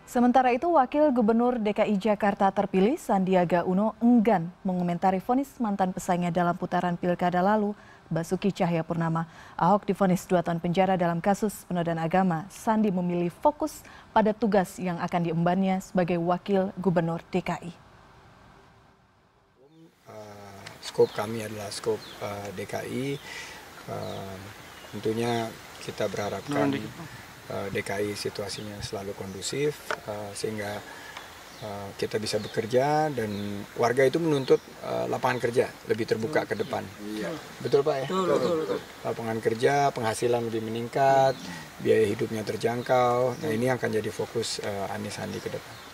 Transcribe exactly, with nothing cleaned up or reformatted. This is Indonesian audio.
Sementara itu, Wakil Gubernur D K I Jakarta terpilih Sandiaga Uno enggan mengomentari vonis mantan pesaingnya dalam putaran pilkada lalu, Basuki Cahayapurnama. Ahok divonis dua tahun penjara dalam kasus penodaan agama. Sandi memilih fokus pada tugas yang akan diembannya sebagai Wakil Gubernur D K I. Uh, skop kami adalah skop uh, D K I. Uh, tentunya kita berharapkan D K I situasinya selalu kondusif uh, sehingga uh, kita bisa bekerja dan warga itu menuntut uh, lapangan kerja lebih terbuka ke depan. Iya. Betul Pak ya? Betul, betul, betul. Lapangan kerja, penghasilan lebih meningkat, biaya hidupnya terjangkau. Nah ini akan jadi fokus uh, Anies Sandi ke depan.